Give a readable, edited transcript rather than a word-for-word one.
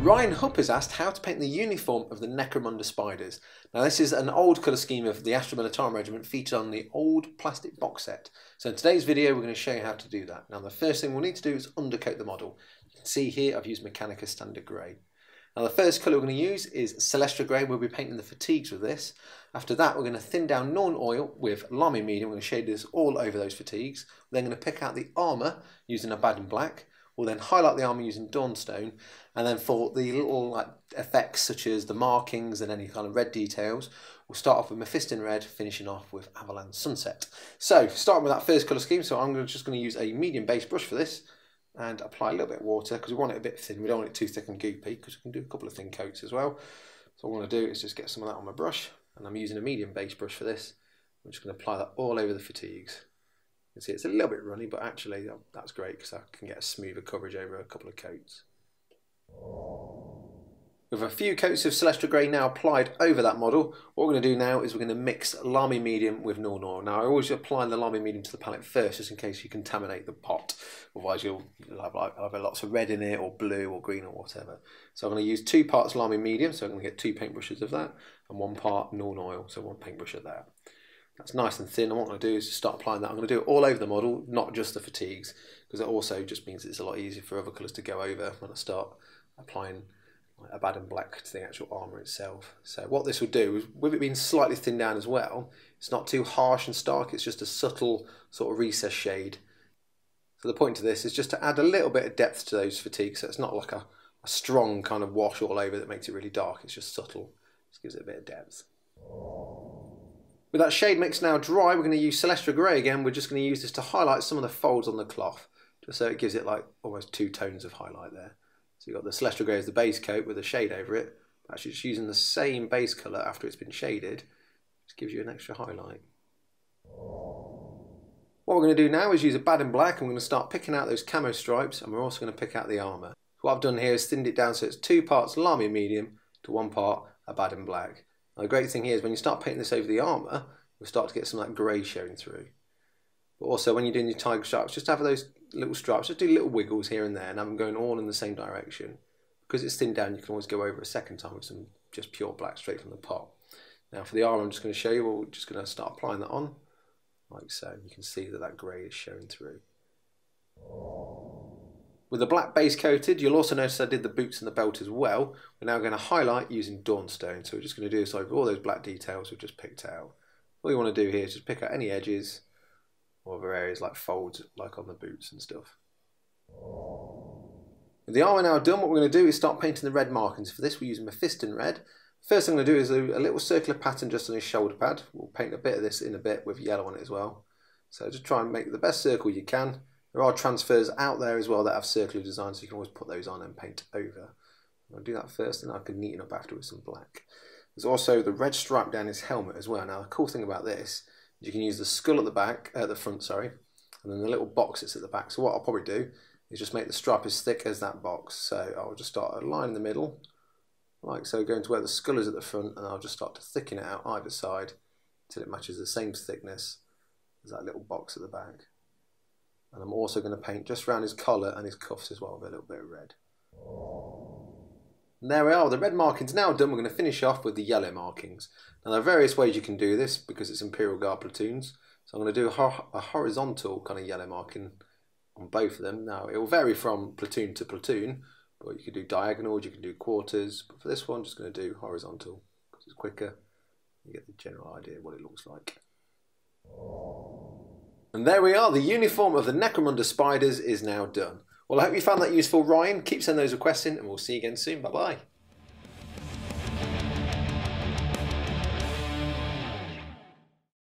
Ryan Hupp has asked how to paint the uniform of the Necromundan spiders. Now this is an old colour scheme of the Military Regiment featured on the old plastic box set. So in today's video we're going to show you how to do that. Now the first thing we'll need to do is undercoat the model. You can see here I've used Mechanica Standard Grey. Now the first colour we're going to use is Celestra Grey. We'll be painting the fatigues with this. After that we're going to thin down Norn oil with lime medium. We're going to shade this all over those fatigues. We're then going to pick out the armour using Abaddon Black. We'll then highlight the armour using Dawnstone, and then for the little effects such as the markings and any kind of red details, we'll start off with Mephiston Red, finishing off with Avalanche Sunset. So starting with that first colour scheme, so I'm just going to use a medium base brush for this and apply a little bit of water because we want it a bit thin. We don't want it too thick and goopy because we can do a couple of thin coats as well. So what I want to do is just get some of that on my brush, and I'm using a medium base brush for this. I'm just going to apply that all over the fatigues. You can see it's a little bit runny, but actually that's great because I can get a smoother coverage over a couple of coats. With a few coats of Celestra Grey now applied over that model, what we're going to do now is we're going to mix Lamy Medium with Norn oil. Now I always apply the Lamy Medium to the palette first just in case you contaminate the pot, otherwise you'll have either lots of red in it or blue or green or whatever. So I'm going to use 2 parts Lamy Medium, so I'm going to get 2 paintbrushes of that, and 1 part Norn oil, so 1 paintbrush of that. That's nice and thin, and what I'm going to do is just start applying that. I'm going to do it all over the model, not just the fatigues, because it also just means it's a lot easier for other colours to go over when I start applying Abaddon Black to the actual armour itself. So what this will do is, with it being slightly thinned down as well, it's not too harsh and stark, it's just a subtle sort of recessed shade. So the point of this is just to add a little bit of depth to those fatigues, so it's not like a strong kind of wash all over that makes it really dark, it's just subtle, just gives it a bit of depth. With that shade mix now dry, we're going to use Celestra Grey again. We're just going to use this to highlight some of the folds on the cloth, just so it gives it like almost 2 tones of highlight there. So you've got the Celestra Grey as the base coat with a shade over it. Actually just using the same base colour after it's been shaded, just gives you an extra highlight. What we're going to do now is use Abaddon Black, and we're going to start picking out those camo stripes, and we're also going to pick out the armour. What I've done here is thinned it down so it's 2 parts Lamy Medium to 1 part Abaddon Black. Now the great thing here is when you start painting this over the armour, you'll start to get some of that grey showing through. But also when you're doing your tiger stripes, just have those little stripes, just do little wiggles here and there and have them going all in the same direction. Because it's thinned down, you can always go over a second time with some just pure black straight from the pot. Now for the armour I'm just going to show you, we're just going to start applying that on, like so. You can see that that grey is showing through. With the black base coated, you'll also notice I did the boots and the belt as well. We're now going to highlight using Dawnstone. So we're just going to do this over all those black details we've just picked out. All you want to do here is just pick out any edges or other areas like folds, like on the boots and stuff. With the armour now done, what we're going to do is start painting the red markings. For this we're using Mephiston Red. First thing I'm going to do is do a little circular pattern just on his shoulder pad. We'll paint a bit of this in a bit with yellow on it as well. So just try and make the best circle you can. There are transfers out there as well that have circular designs, so you can always put those on and paint over. I'll do that first, and I can neaten up after with some black. There's also the red stripe down his helmet as well. Now the cool thing about this is you can use the skull at the back, at the front, sorry, and then the little box that's at the back. So what I'll probably do is just make the stripe as thick as that box. So I'll just start a line in the middle, like so, going to where the skull is at the front, and I'll just start to thicken it out either side until it matches the same thickness as that little box at the back. And I'm also going to paint just around his collar and his cuffs as well with a little bit of red. And there we are, the red markings now done. We're going to finish off with the yellow markings. Now there are various ways you can do this because it's Imperial Guard platoons. So I'm going to do a horizontal kind of yellow marking on both of them. Now it will vary from platoon to platoon, but you can do diagonals, you can do quarters. But for this one, I'm just going to do horizontal because it's quicker. You get the general idea of what it looks like. And there we are, the uniform of the Necromundan spiders is now done. Well, I hope you found that useful, Ryan. Keep sending those requests in, and we'll see you again soon. Bye-bye.